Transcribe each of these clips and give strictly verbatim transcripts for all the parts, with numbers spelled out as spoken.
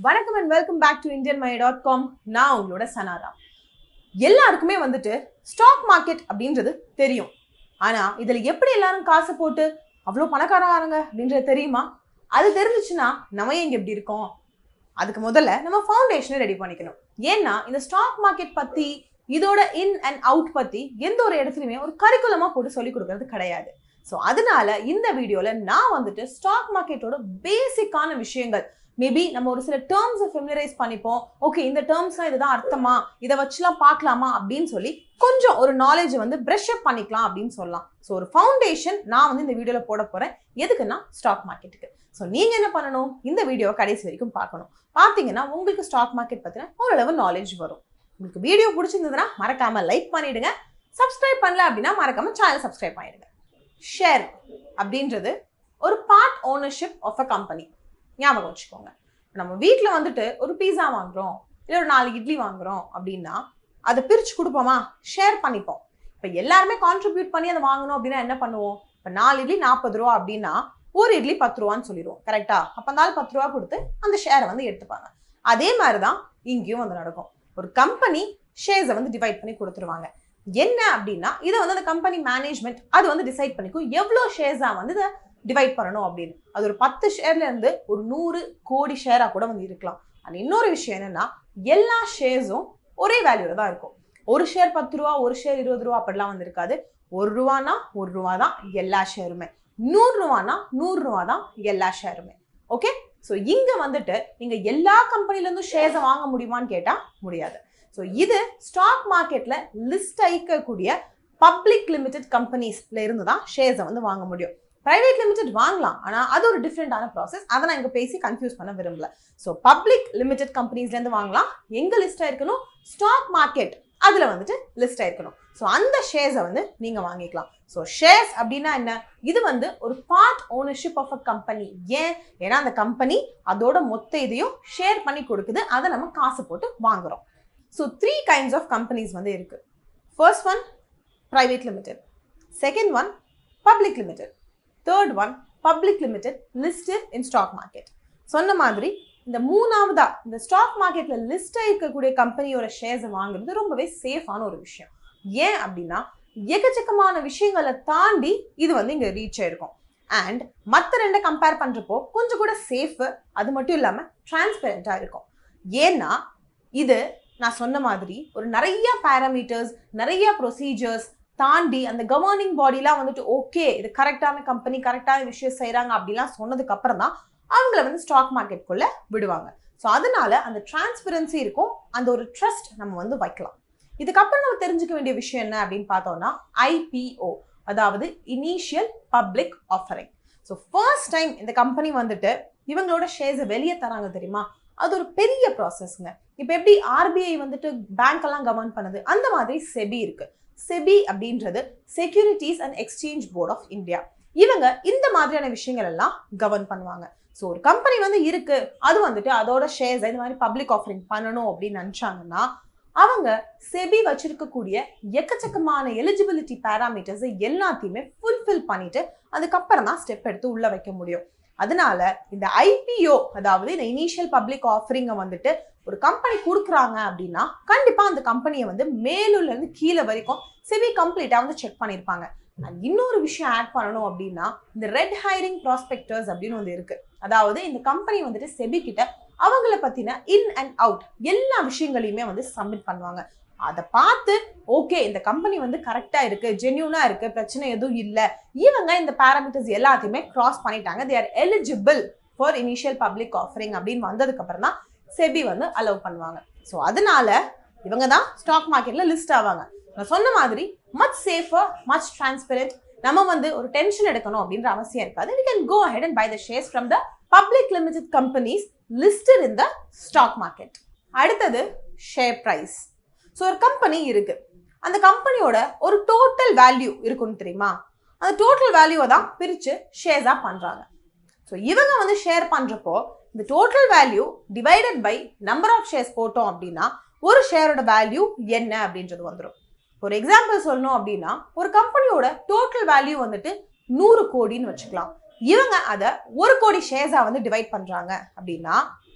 வணக்கம் and welcome back to indian money dot com. நான் உங்களோட சனாரா. எல்லாருக்குமே வந்துட்டு ஸ்டாக் மார்க்கெட் அப்படின்றது தெரியும். ஆனா இதுல எப்படி எல்லாரும் காசு போட்டு அவ்வளோ பணக்காரங்க அப்படின்றது தெரியுமா? அது தெரிஞ்சிச்சுன்னா நம்ம எங்க எப்படி இருக்கோம்? அதுக்கு முதல்ல நம்ம ஃபவுண்டேஷனை ரெடி பண்ணிக்கணும். ஏன்னா இந்த ஸ்டாக் மார்க்கெட் பத்தி இதோட இன் அண்ட் அவுட் பத்தி எந்த ஒரு இடத்துலையுமே ஒரு கரிக்குலமா போட்டு சொல்லி கொடுக்கறது கிடையாது. ஸோ அதனால இந்த வீடியோல நான் வந்துட்டு ஸ்டாக் மார்க்கெட்டோட பேசிக்கான விஷயங்கள், மேபி நம்ம ஒரு சில டேர்ம்ஸை ஃபெமிலரைஸ் பண்ணிப்போம். ஓகே, இந்த டேர்ம்ஸ்லாம் இதுதான் அர்த்தமா, இதை வச்சுலாம் பார்க்கலாமா அப்படின்னு சொல்லி கொஞ்சம் ஒரு நாலேஜ் வந்து ப்ரஷ் அப் பண்ணிக்கலாம் அப்படின்னு சொல்லலாம். ஸோ ஒரு ஃபவுண்டேஷன் நான் வந்து இந்த வீடியோவில் போட போகிறேன். எதுக்குன்னா ஸ்டாக் மார்க்கெட்டுக்கு. ஸோ நீங்கள் என்ன பண்ணணும், இந்த வீடியோவை கடைசி வரைக்கும் பார்க்கணும். பார்த்தீங்கன்னா உங்களுக்கு ஸ்டாக் மார்க்கெட் பற்றின ஓரளவு நாலேஜ் வரும். உங்களுக்கு வீடியோ பிடிச்சிருந்ததுன்னா மறக்காமல் லைக் பண்ணிவிடுங்க. சப்ஸ்கிரைப் பண்ணல அப்படின்னா மறக்காமல் சேனல் சப்ஸ்கிரைப் பண்ணிவிடுங்க. ஷேர் அப்படின்றது ஒரு part ownership of a company. ஞாபகம் வச்சுக்கோங்க. நம்ம வீட்டில் வந்துட்டு ஒரு பீஸா வாங்குறோம், இல்லை ஒரு நாலு இட்லி வாங்குறோம் அப்படின்னா அதை பிரித்து கொடுப்போமா? ஷேர் பண்ணிப்போம். இப்போ எல்லாருமே கான்ட்ரிபியூட் பண்ணி அதை வாங்கணும் அப்படின்னா என்ன பண்ணுவோம்? இப்போ நாலு இட்லி நாற்பது ரூபா அப்படின்னா ஒரு இட்லி பத்து ரூபான்னு சொல்லிடுவோம். கரெக்டா? அப்போ நாலு பத்து ரூபா கொடுத்து அந்த ஷேரை வந்து எடுத்துப்பாங்க. அதே மாதிரி தான் இங்கேயும் வந்து நடக்கும். ஒரு கம்பெனி ஷேர்ஸை வந்து டிவைட் பண்ணி கொடுத்துருவாங்க. என்ன அப்படின்னா இதை வந்து அந்த கம்பெனி மேனேஜ்மெண்ட் அது வந்து டிசைட் பண்ணிக்கும் எவ்வளோ ஷேர்ஸாக வந்து இதை டிவைட் பண்ணணும் அப்படின்னு. அது ஒரு பத்து ஷேர்ல இருந்து ஒரு நூறு கோடி ஷேரா கூட வந்து இருக்கலாம். அண்ட் இன்னொரு விஷயம் என்னன்னா எல்லா ஷேர்ஸும் ஒரே வேல்யூல தான் இருக்கும். ஒரு ஷேர் பத்து ரூபா, ஒரு ஷேர் இருபது ரூபா அப்படிலாம் வந்து இருக்காது. ஒரு ரூபானா ஒரு ரூபா தான் எல்லா ஷேருமே. நூறு ரூபானா நூறு ரூபா தான் எல்லா ஷேருமே. ஓகே, ஸோ இங்க வந்துட்டு நீங்க எல்லா கம்பெனில இருந்தும் ஷேர்ஸை வாங்க முடியுமான்னு கேட்டா முடியாது. ஸோ இது ஸ்டாக் மார்க்கெட்ல லிஸ்ட் ஆயிக்கக்கூடிய பப்ளிக் லிமிடெட் கம்பெனிஸ்ல இருந்து தான் ஷேர்ஸை வந்து வாங்க முடியும். பிரைவேட் லிமிடெட் வாங்கலாம், ஆனால் அது ஒரு டிஃப்ரெண்டான ப்ராசஸ். அதை நான் இங்கே பேசி கன்ஃபியூஸ் பண்ண விரும்பல. ஸோ பப்ளிக் லிமிடெட் கம்பெனிஸ்லேருந்து வாங்கலாம். எங்கே லிஸ்ட் ஆயிருக்கணும்? ஸ்டாக் மார்க்கெட் அதில் வந்துட்டு லிஸ்ட் ஆயிருக்கணும். ஸோ அந்த ஷேர்ஸை வந்து நீங்கள் வாங்கிக்கலாம். ஸோ ஷேர்ஸ் அப்படின்னா என்ன? இது வந்து ஒரு part ownership of a company. ஏன்? ஏன்னா அந்த கம்பெனி அதோட மொத்த இதையும் ஷேர் பண்ணி கொடுக்குது. அதை நம்ம காசு போட்டு வாங்குறோம். So three kinds of companies வந்து இருக்கு. First one private limited, second one public limited, third one public limited listed in stock market. சொன்ன மாதிரி இந்த மூணாவதா இந்த ஸ்டாக் மார்க்கெட்ல லிஸ்ட் இருக்கக்கூடிய கம்பெனியோட ஷேர்ஸை வாங்குறது ரொம்பவே சேஃபான ஒரு விஷயம். ஏன் அப்படின்னா எக்கச்சக்கமான விஷயங்களை தாண்டி இது வந்து இங்க ரீச் ஆயிருக்கும். அண்ட் மற்ற ரெண்டை கம்பேர் பண்றப்போ கொஞ்சம் கூட சேஃப், அது மட்டும் இல்லாம டிரான்ஸ்பெரண்டா இருக்கும். ஏன்னா இது நான் சொன்ன மாதிரி ஒரு நிறைய பேராமீட்டர்ஸ், நிறைய ப்ரொசீஜர்ஸ் தாண்டி அந்த கவர்னிங் பாடிலாம் வந்துட்டு ஓகே இது கரெக்டான கம்பெனி, கரெக்டான விஷயம் செய்யறாங்க அப்படிலாம் சொன்னதுக்கு அப்புறம் தான் அவங்கள வந்து ஸ்டாக் மார்க்கெட்டுக்குள்ள விடுவாங்க. ஸோ அதனால அந்த டிரான்ஸ்பரன்சி இருக்கும், அந்த ஒரு ட்ரஸ்ட் நம்ம வந்து வைக்கலாம். இதுக்கப்புறம் நம்ம தெரிஞ்சுக்க வேண்டிய விஷயம் என்ன அப்படின்னு பார்த்தோம்னா ஐ பி ஓ, அதாவது initial public offering. So first time இந்த கம்பெனி வந்துட்டு இவங்களோட ஷேர்ஸை வெளியே தராங்க தெரியுமா? அது ஒரு பெரிய ப்ராசஸ்ங்க. இப்போ எப்படி ஆர்பிஐ வந்துட்டு பேங்க் எல்லாம் கவர்ன் பண்ணுது, அந்த மாதிரி செபி இருக்கு. செபி அப்படின்றது securities and exchange board of India. இவங்க இந்த மாதிரியான விஷயங்கள் எல்லாம் கவர்ன் பண்ணுவாங்க. ஸோ ஒரு கம்பெனி வந்து இருக்கு, அது வந்துட்டு அதோட ஷேர்ஸ் இந்த மாதிரி பப்ளிக் ஆஃபரிங் பண்ணணும் அப்படின்னு நினைச்சாங்கன்னா அவங்க செபி வச்சிருக்கக்கூடிய எக்கச்சக்கமான எலிஜிபிலிட்டி பேராமீட்டர்ஸ் எல்லாத்தையுமே ஃபுல்ஃபில் பண்ணிட்டு அதுக்கப்புறம் தான் ஸ்டெப் எடுத்து உள்ள வைக்க முடியும். அதனால இந்த ஐ பி ஓ, அதாவது இந்த இனிஷியல் பப்ளிக் ஆஃபரிங்கை வந்துட்டு ஒரு கம்பெனி கொடுக்குறாங்க அப்படின்னா கண்டிப்பா அந்த கம்பெனியை வந்து மேலுல இருந்து கீழே வரைக்கும் செபி கம்ப்ளீட்டா வந்து செக் பண்ணிருப்பாங்க. இன்னொரு விஷயம் ஆட் பண்ணணும் அப்படின்னா இந்த ரெட் ஹைரிங் ப்ராஸ்பெக்டர்ஸ் அப்படின்னு வந்து இருக்கு. அதாவது இந்த கம்பெனி வந்துட்டு செபி கிட்ட அவங்கள பத்தின இன் அண்ட் அவுட் எல்லா விஷயங்களையுமே வந்து சப்மிட் பண்ணுவாங்க. அதை பார்த்து ஓகே இந்த கம்பெனி வந்து கரெக்டா இருக்கு, ஜென்யூனா இருக்கு, பிரச்சனை எதுவும் இல்லை, இவங்க இந்த பேராமீட்டர்ஸ் எல்லாத்தையுமே கிராஸ் பண்ணிட்டாங்க, they are eligible for initial public offering அப்படின்னு வந்ததுக்கு அப்புறம் தான் செபி வந்து அலோவ் பண்ணுவாங்க. ஸோ அதனால இவங்க தான் ஸ்டாக் மார்க்கெட்ல லிஸ்ட் ஆவாங்க. நான் சொன்ன மாதிரி மச் சேஃபர், மச் டிரான்ஸ்பெரண்ட். நம்ம வந்து ஒரு டென்ஷன் எடுக்கணும் அப்படின்ற அவசியம் இருக்காது. We can go ahead and buy the shares from the public limited companies listed in the stock market. அடுத்தது ஷேர் பிரைஸ். ஸோ ஒரு கம்பெனி இருக்கு, அந்த கம்பெனியோட ஒரு டோட்டல் வேல்யூ இருக்குன்னு தெரியுமா? அந்த டோட்டல் வேல்யூவை தான் பிரிச்சு ஷேர்ஸா பண்றாங்க. ஸோ இவங்க வந்து ஷேர் பண்றப்போ இந்த total value divided by number of shares போட்டோம் அப்படின்னா ஒரு ஷேரோட வேல்யூ என்ன அப்படின்றது வந்துடும். ஒரு எக்ஸாம்பிள் சொல்லணும் அப்படின்னா ஒரு கம்பெனியோட டோட்டல் வேல்யூ வந்துட்டு நூறு கோடின்னு வச்சுக்கலாம். இவங்க அதை ஒரு கோடி ஷேர்ஸா வந்து டிவைட் பண்றாங்க அப்படின்னா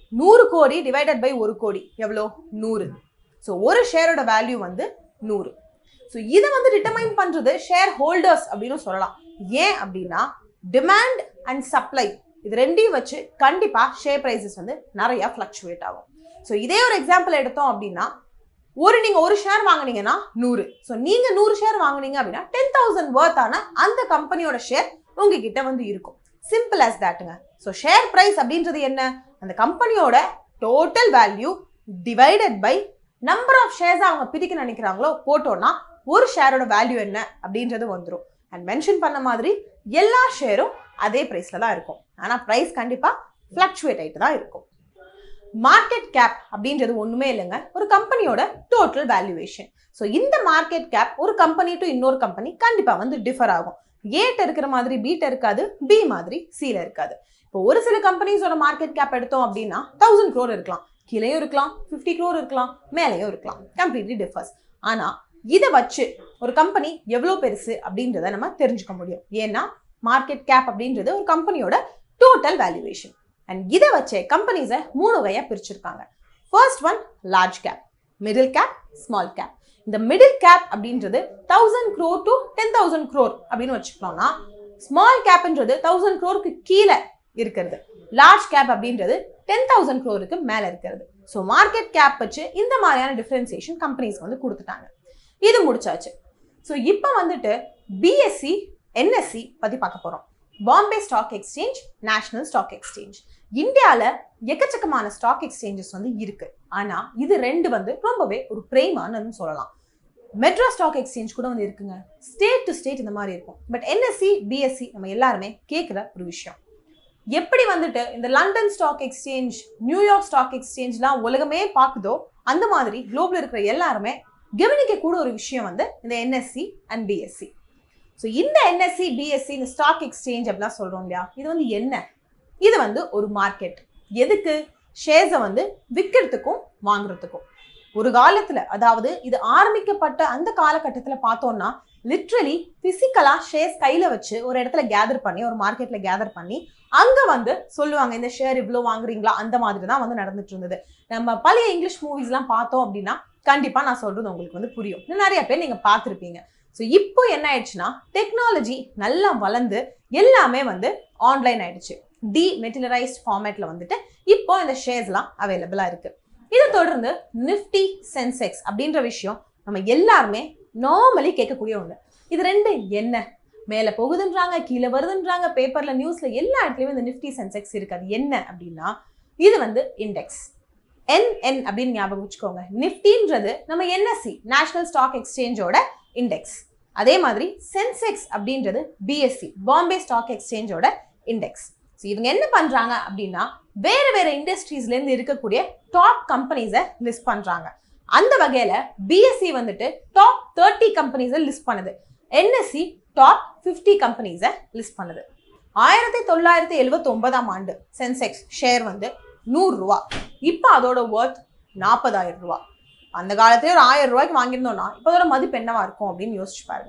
நூறு கோடி டிவைடட் பை ஒரு கோடி எவ்வளோ நூறு. ஸோ ஒரு ஷேரோட வேல்யூ வந்து நூறு. ஸோ இதை வந்து டிட்டர்மைன் பண்றது ஷேர் ஹோல்டர்ஸ் அப்படின்னு சொல்லலாம். ஏன் அப்படின்னா டிமாண்ட் அண்ட் சப்ளை இது ரெண்டையும் வச்சு கண்டிப்பா ஷேர் பிரைசஸ் வந்து நிறைய ஃபிளக்சுவேட் ஆகும். ஸோ இதே ஒரு எக்ஸாம்பிள் எடுத்தோம் அப்படின்னா ஒரு நீங்க ஒரு ஷேர் வாங்குனீங்கன்னா நூறு. ஸோ நீங்க நூறு ஷேர் வாங்குனீங்க அப்படின்னா டென் தௌசண்ட் வர்த் ஆன அந்த கம்பெனியோட ஷேர் உங்ககிட்ட வந்து இருக்கும். சிம்பிள் ஆஸ் தட்ங்க. ஸோ ஷேர் பிரைஸ் அப்படின்றது என்ன? அந்த கம்பெனியோட total value divided by number of shares அவங்க பிரிக்க நினைக்கிறாங்களோ போட்டோம்னா ஒரு ஷேரோட வேல்யூ என்ன அப்படின்றது வந்துடும். அண்ட் மென்ஷன் பண்ண மாதிரி எல்லா ஷேரும் அதே பிரைஸ்ல தான் இருக்கும். ஆனா பிரைஸ் கண்டிப்பா ஃபிளக்சுவேட் ஆயிட்டு தான் இருக்கும். மார்க்கெட் கேப் அப்படின்றது ஒண்ணுமே இல்லைங்க, ஒரு கம்பெனியோட டோட்டல் வேல்யூவேஷன். ஸோ இந்த மார்க்கெட் கேப் ஒரு கம்பெனி டு இன்னொரு கம்பெனி கண்டிப்பா வந்து டிஃபர் ஆகும். ஏட்ட இருக்கிற மாதிரி பீட்ட இருக்காது, பி மாதிரி சில இருக்காது. இப்போ ஒரு சில கம்பெனிஸோட மார்க்கெட் கேப் எடுத்தோம் அப்படின்னா தௌசண்ட் க்ரோர் இருக்கலாம், கீழேயும் இருக்கலாம், பிப்டி க்ரோர் இருக்கலாம், மேலேயும் இருக்கலாம். Completely differs. ஆனா இதை வச்சு ஒரு கம்பெனி எவ்வளோ பெருசு அப்படின்றத நம்ம தெரிஞ்சுக்க முடியும். ஏன்னா மார்க்கெட் கேப் அப்படின்றது ஒரு கம்பெனியோட டோட்டல் வேல்யூவேஷன். அண்ட் இதை வச்சே கம்பெனிஸை மூணு வகையா பிரிச்சிருக்காங்க. First one large cap, middle cap, small cap. இந்த மிடில் கேப் அப்படின்றது thousand crore to ten thousand crore அப்படின்னு வச்சுக்கலாம்னா, ஸ்மால் கேப்ன்றது தௌசண்ட் க்ரோருக்கு கீழே இருக்கிறது, லார்ஜ் கேப் அப்படின்றது டென் தௌசண்ட் க்ரோருக்கு மேல இருக்கிறது. ஸோ மார்க்கெட் கேப் வச்சு இந்த மாதிரியான டிஃபரன்சியேஷன் கம்பெனிஸ் வந்து கொடுத்துட்டாங்க. இது முடிச்சாச்சு. ஸோ இப்போ வந்துட்டு பிஎஸ்சி என்எஸ்சி பத்தி பார்க்க போறோம். Bombay stock exchange, national stock exchange. இந்தியாவில் எக்கச்சக்கமான ஸ்டாக் எக்ஸ்சேஞ்சஸ் வந்து இருக்கு. ஆனா இது ரெண்டு வந்து ரொம்பவே ஒரு பிரைமானு சொல்லலாம். மெட்ரோ ஸ்டாக் எக்ஸ்சேஞ்ச் கூட வந்து இருக்குங்க. ஸ்டேட் டு ஸ்டேட் இந்த மாதிரி இருக்கும். பட் என்எஸ்சி பிஎஸ்சி நம்ம எல்லாருமே கேட்குற ஒரு விஷயம். எப்படி வந்துட்டு இந்த London stock exchange, New York stock எக்ஸ்சேஞ்ச்லாம் உலகமே பார்க்குதோ அந்த மாதிரி குளோபல் இருக்கிற எல்லாருமே கவனிக்க கூட ஒரு விஷயம் வந்து இந்த என்எஸ்சி அண்ட் பிஎஸ்சி. ஸோ இந்த என்எஸ்சி பிஎஸ்சி இந்த ஸ்டாக் எக்ஸ்சேஞ்ச் அப்படிலாம் சொல்றோம் இல்லையா, இது வந்து என்ன? இது வந்து ஒரு மார்க்கெட். எதுக்கு? ஷேர்ஸை வந்து விற்கிறதுக்கும் வாங்குறதுக்கும். ஒரு காலத்துல, அதாவது இது ஆரம்பிக்கப்பட்ட அந்த காலகட்டத்தில் பார்த்தோம்னா லிட்ரலி பிசிக்கலா ஷேர்ஸ் கையில வச்சு ஒரு இடத்துல கேதர் பண்ணி, ஒரு மார்க்கெட்ல கேதர் பண்ணி அங்க வந்து சொல்லுவாங்க இந்த ஷேர் இவ்வளோ வாங்குறீங்களா, அந்த மாதிரி தான் வந்து நடந்துட்டு இருந்தது. நம்ம பழைய இங்கிலீஷ் மூவிஸ் எல்லாம் பார்த்தோம் அப்படின்னா கண்டிப்பா நான் சொல்றது உங்களுக்கு வந்து புரியும். நிறைய பேர் நீங்க பார்த்துருப்பீங்க. ஸோ இப்போ என்ன ஆயிடுச்சுன்னா டெக்னாலஜி நல்லா வளர்ந்து எல்லாமே வந்து ஆன்லைன் ஆயிடுச்சு. டி மெட்டீரியலைஸ்ட் ஃபார்மேட்ல வந்துட்டு இப்போ இந்த ஷேர்ஸ்லாம் அவைலபிளா இருக்கு. இதை தொடர்ந்து நிஃப்டி, சென்செக்ஸ் அப்படின்ற விஷயம் நம்ம எல்லாருமே நார்மலி கேட்கக்கூடிய ஒன்று. இது ரெண்டு என்ன? மேல போகுதுன்றாங்க, கீழே வருதுன்றாங்க, பேப்பர்ல நியூஸ்ல எல்லா இடத்துலயுமே இந்த நிஃப்டி சென்செக்ஸ் இருக்கு. அது என்ன அப்படின்னா இது வந்து இண்டெக்ஸ். என் என் அப்படின்னு ஞாபகம் வச்சுக்கோங்க. நிஃப்டின்றது நம்ம என்எஸ்சி, நேஷனல் ஸ்டாக் எக்ஸ்சேஞ்சோட இண்டெக்ஸ். அதே மாதிரி சென்செக்ஸ் அப்படின்றது பிஎஸ்சி, பாம்பே ஸ்டாக் எக்ஸ்சேஞ்சோட இண்டெக்ஸ். ஸோ இவங்க என்ன பண்றாங்க அப்படின்னா வேற வேற இண்டஸ்ட்ரீஸ்ல இருந்து இருக்கக்கூடிய டாப் கம்பெனிஸை லிஸ்ட் பண்றாங்க. அந்த வகையில பிஎஸ்சி வந்துட்டு டாப் தேர்ட்டி கம்பெனிஸை லிஸ்ட் பண்ணுது. என்எஸ்சி டாப் பிப்டி கம்பெனிஸை லிஸ்ட் பண்ணுது. ஆயிரத்தி தொள்ளாயிரத்தி எழுபத்தி ஒன்பதாம் ஆண்டு சென்செக்ஸ் ஷேர் வந்து நூறு ரூபா. இப்போ அதோட ஒர்த் நாற்பதாயிரம் ரூபா. அந்த காலத்திலே ஒரு ஆயிரம் ரூபாய்க்கு வாங்கியிருந்தோம்னா இப்போ அதோட மதிப்பு என்னவா இருக்கும் அப்படின்னு யோசிச்சு பாருங்க.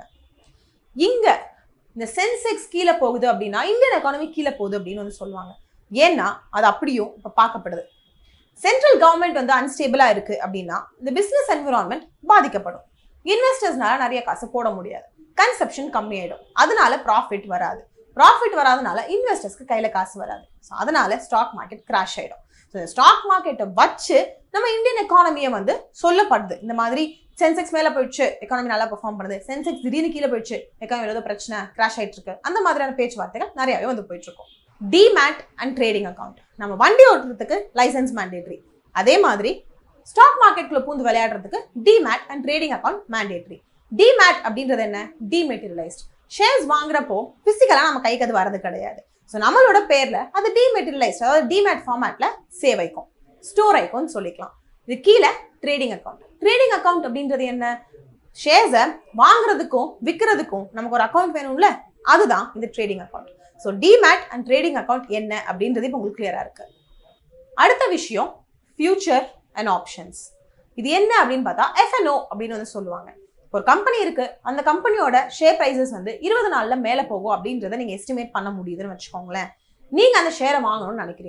இங்க இந்த சென்செக்ஸ் கீழே போகுது அப்படின்னா இந்தியன் எக்கானமி கீழே போகுது அப்படின்னு வந்து சொல்லுவாங்க. ஏன்னா அது அப்படியும் இப்போ பார்க்கப்படுது. சென்ட்ரல் கவர்மெண்ட் வந்து அன்ஸ்டேபிளா இருக்கு அப்படின்னா இந்த பிசினஸ் என்விரான்மெண்ட் பாதிக்கப்படும். இன்வெஸ்டர்ஸ்னால நிறைய காசு போட முடியாது, கன்சப்ஷன் கம்மியாயிடும், அதனால ப்ராஃபிட் வராது. ப்ராஃபிட் வராதனால இன்வெஸ்டர்ஸ்க்கு கையில காசு வராது. ஸோ அதனால ஸ்டாக் மார்க்கெட் கிராஷ் ஆயிடும். ஸோ இந்த ஸ்டாக் மார்க்கெட்டை வச்சு நம்ம இந்தியன் எக்கானமியை வந்து சொல்லப்படுது. இந்த மாதிரி சென்செக்ஸ் மேல போயிடுச்சு, எக்கானமி நல்லா பெர்ஃபார்ம் பண்ணுது, சென்செக்ஸ் திடீர்னு கீழே போயிடுச்சு, எக்கானமி ஏதோ பிரச்சனை, கிராஷ் ஆயிட்டு இருக்கு, அந்த மாதிரியான பேச்சுவார்த்தைகள் நிறையவே வந்து போயிட்டு இருக்கும். Demat and trading account. நம்ம வண்டி ஓட்டுறதுக்கு லைசன்ஸ் மேண்டேட்ரி. அதே மாதிரி ஸ்டாக் மார்க்கெட்குள்ள பூந்து விளையாடுறதுக்கு demat and trading account mandatory. Demat அப்படின்றது என்ன? டிமெட்டீரியலைஸ்ட். ஷேர்ஸ் வாங்குறப்போ பிசிக்கலா நம்ம கைக்கு அது வரது கிடையாது. ஸோ நம்மளோட பேர்ல அது டிமெட்டீரியலைஸ்ட், அதாவது டிமேட் ஃபார்மேட்ல சேவ் ஆயிக்கும், ஸ்டோர் ஆயிக்கும்னு சொல்லிக்கலாம். இது கீழே ட்ரேடிங் அக்கௌண்ட். ட்ரேடிங் அக்கௌண்ட் அப்படின்றது என்ன? ஷேர்ஸை வாங்குறதுக்கும் விற்கிறதுக்கும் நமக்கு ஒரு அக்கௌண்ட் வேணும்ல, அதுதான் இந்த trading account. So demat and trading account என்ன அப்படின்றது இப்போ உங்களுக்கு கிளியரா இருக்கு. அடுத்த விஷயம் ஃபியூச்சர் அண்ட் ஆப்ஷன்ஸ். இது என்ன அப்படின்னு பார்த்தா எஃப்என்ஓ அப்படின்னு வந்து சொல்லுவாங்க. ஒரு கம்பெனி இருக்கு, அந்த கம்பெனியோட ஷேர் பிரைசஸ் வந்து இருபது நாள்ல மேல போகும் அப்படின்றத நீங்க எஸ்டிமேட் பண்ண முடியுதுன்னு வச்சுக்கோங்களேன். நீங்க அந்த ஷேரை வாங்கணும்னு நினைக்கிறீங்க.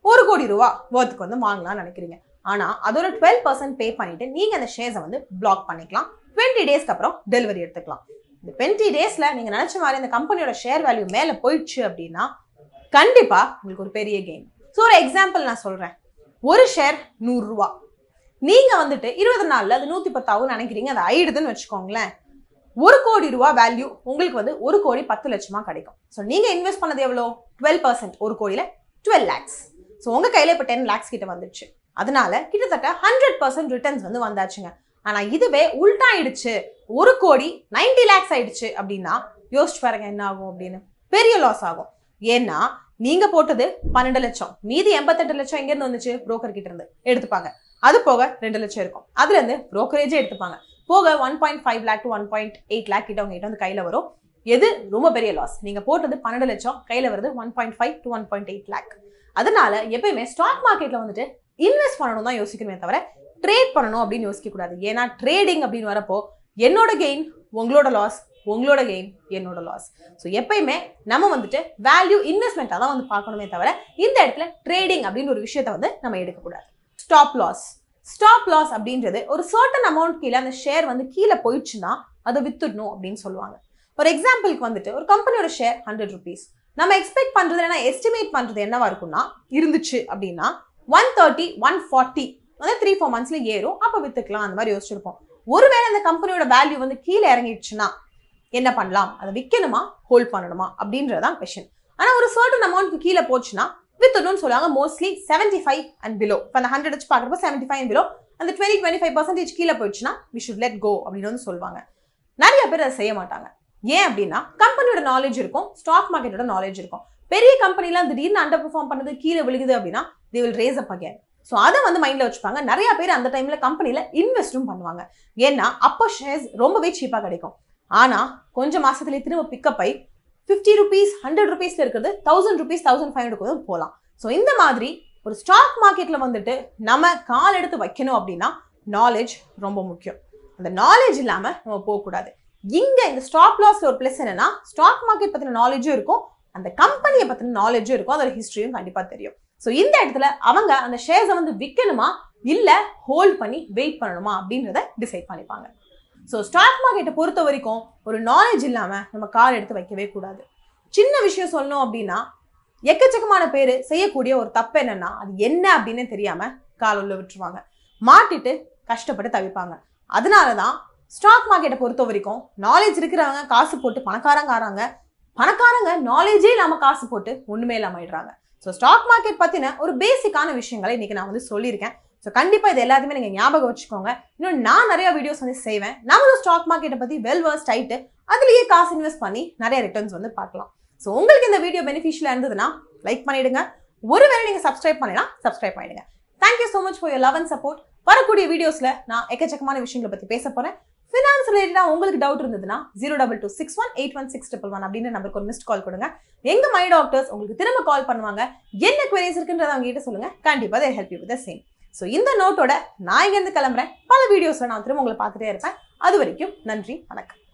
ஒரு கோடி ரூபா ஒர்த்துக்கு வந்து வாங்கலாம்னு நினைக்கிறீங்க. ஆனா அதோட டுவெல் பர்சன்ட் பே பண்ணிட்டு நீங்க அந்த ஷேர்ஸை வந்து பிளாக் பண்ணிக்கலாம். டுவெண்ட்டி டேஸ்க்கு அப்புறம் டெலிவரி எடுத்துக்கலாம். இந்த டுவெண்ட்டி டேஸ்ல நீங்க நினைச்ச மாதிரி அந்த கம்பெனியோட ஷேர் வேல்யூ மேல போயிடுச்சு அப்படின்னா கண்டிப்பா உங்களுக்கு ஒரு பெரிய கெயின். ஸோ ஒரு எக்ஸாம்பிள் நான் சொல்றேன். ஒரு ஷேர் நூறு ரூபா, நீங்க வந்துட்டு இருபது நாள்ல அது நூத்தி பத்தாவும் நினைக்கிறீங்க, அது ஆயிடுதுன்னு வச்சுக்கோங்களேன். ஒரு கோடி ரூபா வேல்யூ உங்களுக்கு வந்து ஒரு கோடி பத்து லட்சமா கிடைக்கும். ஸோ நீங்க இன்வெஸ்ட் பண்ணது எவ்வளோ? டுவெல் பர்சன்ட், ஒரு கோடியில டுவெல் லேக்ஸ். ஸோ உங்க கையில இப்போ டென் லேக்ஸ் கிட்ட வந்துடுச்சு. அதனால கிட்டத்தட்ட ஹண்ட்ரட் பர்சன்ட் ரிட்டர்ன்ஸ் வந்து வந்தாச்சுங்க. ஆனா இதுவே உல்டா ஆயிடுச்சு, ஒரு கோடி நைன்டி லேக்ஸ் ஆயிடுச்சு அப்படின்னா யோசிச்சு பாருங்க என்ன ஆகும் அப்படின்னு. பெரிய லாஸ் ஆகும். ஏன்னா நீங்க போட்டது பன்னெண்டு லட்சம், மீதி எண்பத்தெட்டு லட்சம் எங்க இருந்து வந்துச்சு? புரோக்கர் கிட்ட இருந்து எடுத்துப்பாங்க. அது போக ரெண்டு லட்சம் இருக்கும், அதுல இருந்து புரோக்கரேஜே எடுத்துப்பாங்க. போக one point five lakh to one point eight lakh கிட்ட உங்க கிட்ட வந்து கையில வரும். எது ரொம்ப பெரிய லாஸ்? நீங்க போட்டது பன்னெண்டு லட்சம், கையில வருது one point five to one point eight lakh. அதனால எப்பயுமே ஸ்டாக் மார்க்கெட்ல வந்துட்டு இன்வெஸ்ட் பண்ணணும் தான் யோசிக்கணுமே தவிர ட்ரேட் பண்ணணும் அப்படின்னு யோசிக்க கூடாது. ஏன்னா ட்ரேடிங் அப்படின்னு வரப்போ என்னோட கெயின் உங்களோட லாஸ், உங்களோட கெயின் என்னோட லாஸ். ஸோ எப்பயுமே நம்ம வந்துட்டு வேல்யூ இன்வெஸ்ட்மெண்ட்டாக தான் வந்து பார்க்கணுமே தவிர இந்த இடத்துல ட்ரேடிங் அப்படின்னு ஒரு விஷயத்த வந்து நம்ம எடுக்கக்கூடாது. Stop loss. ஸ்டாப் லாஸ் அப்படின்றது ஒரு சர்டன் அமௌண்ட் கீழே அந்த ஷேர் வந்து கீழே போயிடுச்சுன்னா அதை வித்துடணும் அப்படின்னு சொல்லுவாங்க. ஒரு எக்ஸாம்பிளுக்கு வந்துட்டு ஒரு கம்பெனியோட ஷேர் ஹண்ட்ரட் ருபீஸ், நம்ம எக்ஸ்பெக்ட் பண்றது என்ன, எஸ்டிமேட் பண்றது என்னவா இருக்கும்னா இருந்துச்சு அப்படின்னா ஒன் தேர்ட்டி ஒன் ஃபார்ட்டி வந்து த்ரீ ஃபோர் மந்த்ஸ்ல ஏறும், அப்போ வித்துக்கலாம் அந்த மாதிரி யோசிச்சிருப்போம். ஒருவேளை அந்த கம்பெனியோட வேல்யூ வந்து கீழே இறங்கிடுச்சுன்னா என்ன பண்ணலாம்? அதை விற்கணுமா ஹோல்ட் பண்ணணுமா அப்படின்றதான் கொஸ்டின். ஆனா ஒரு சர்டன் அமௌண்ட்க்கு கீழே போச்சுன்னா வித்துடணும்னு சொல்லுவாங்க. Mostly seventy five and below. இப்போ அந்த ஹண்ட்ரட் வச்சு பார்க்குறப்போ செவன்டி ஃபைவ் அண்ட் பிலோ அந்த டுவெண்ட்டி டுவெண்ட்டி ஃபைவ் பர்சன்டேஜ் கீழே போயிடுச்சுன்னா வி ஷுட் லெட் கோ அப்படின்னு வந்து சொல்லுவாங்க. நிறைய பேர் அதை செய்ய மாட்டாங்க. ஏன் அப்படின்னா கம்பெனியோட நாலேஜ் இருக்கும், ஸ்டாக் மார்க்கெட்டோட நாலேஜ் இருக்கும். பெரிய கம்பெனிலாம் திடீர்னு அண்டர் பெர்ஃபார்ம் பண்ணது, கீழே விழுகுது அப்படின்னா they will raise up again. So அதை வந்து மைண்ட்ல வச்சுப்பாங்க. நிறைய பேர் அந்த டைம்ல கம்பெனில இன்வெஸ்டும் பண்ணுவாங்க. ஏன்னா அப்போ ஷேர்ஸ் ரொம்பவே சீப்பா கிடைக்கும். ஆனா கொஞ்சம் மாசத்துலேயே திரும்ப பிக்கப் ஆகி ஃபிஃப்டி ருபீஸ் ஹண்ட்ரட் ருபீஸ்ல இருக்கிறது thousand rupees thousand five hundred போகலாம். ஸோ இந்த மாதிரி ஒரு ஸ்டாக் மார்க்கெட்ல வந்துட்டு நம்ம கால் எடுத்து வைக்கணும் அப்படின்னா நாலேஜ் ரொம்ப முக்கியம். அந்த நாலேஜ் இல்லாம நம்ம போகக்கூடாது. இங்க இந்த ஸ்டாப் லாஸ்ல ஒரு பிளஸ் என்னன்னா ஸ்டாக் மார்க்கெட் பத்தின நாலேஜும் இருக்கும், அந்த கம்பெனியை பத்தின நாலேஜும் இருக்கும், அதோட ஹிஸ்டரியும் கண்டிப்பா தெரியும். ஸோ இந்த இடத்துல அவங்க அந்த ஷேர்ஸை வந்து விற்கணுமா இல்ல ஹோல்ட் பண்ணி வெயிட் பண்ணணுமா அப்படின்றத டிசைட் பண்ணிப்பாங்க. ஸோ ஸ்டாக் மார்க்கெட்டை பொறுத்த வரைக்கும் ஒரு நாலேஜ் இல்லாம நம்ம கால் எடுத்து வைக்கவே கூடாது. சின்ன விஷயம் சொல்லணும் அப்படின்னா எக்கச்சக்கமான பேர் செய்யக்கூடிய ஒரு தப்பு என்னன்னா அது என்ன அப்படின்னு தெரியாம கால் உள்ள விட்டுருவாங்க, மாட்டிட்டு கஷ்டப்பட்டு தவிப்பாங்க. அதனாலதான் ஸ்டாக் மார்க்கெட்டை பொறுத்த வரைக்கும் நாலேஜ் இருக்கிறவங்க காசு போட்டு பணக்காரங்க ஆறாங்க, பணக்காரங்க நாலேஜே இல்லாம காசு போட்டு ஒண்ணுமே இல்லாம ஆயிடுறாங்க. ஸோ ஸ்டாக் மார்க்கெட் பத்தின ஒரு பேசிக்கான விஷயங்களை இன்னைக்கு நான் வந்து சொல்லியிருக்கேன். ஸோ கண்டிப்பா இது எல்லாத்தையுமே நீங்க ஞாபகம் வச்சுக்கோங்க. இன்னும் நான் நிறைய வீடியோஸ் வந்து செய்வேன். நம்மளும் ஸ்டாக் மார்க்கெட்டை பத்தி வெல் வர்ஸ்ட் ஆயிட்டு அதுலயே காசு இன்வெஸ்ட் பண்ணி நிறைய ரிட்டர்ன்ஸ் வந்து பார்க்கலாம். ஸோ உங்களுக்கு இந்த வீடியோ பெனிஃபிஷியலா இருந்ததுன்னா லைக் பண்ணிடுங்க. ஒருவேளை நீங்க சப்ஸ்கிரைப் பண்ணலாம், சப்ஸ்கிரைப் பண்ணிடுங்க. Thank you so much for your love and support. வரக்கூடிய வீடியோஸ்ல நான் எக்கச்சக்கமான விஷயங்களை பத்தி பேச போறேன். ஃபினான்ஸ் ரிலேட்டடா உங்களுக்கு டவுட் இருந்ததுன்னா zero double two six one eight one six triple one அப்படின்ற நம்பருக்கு ஒரு மிஸ்ட் கால் கொடுங்க. எங்க மை டாக்டர்ஸ் உங்களுக்கு திரும்ப கால் பண்ணுவாங்க. என்ன குவரிஸ் இருக்குன்றத அவங்க கிட்ட சொல்லுங்க, கண்டிப்பா they help you with the same. So இந்த நோட்டோட நான் இங்க இருந்து கிளம்புறேன். பல வீடியோஸ்ல நான் திரும்ப உங்களை பார்த்துட்டே இருப்பேன். அது வரைக்கும் நன்றி, வணக்கம்.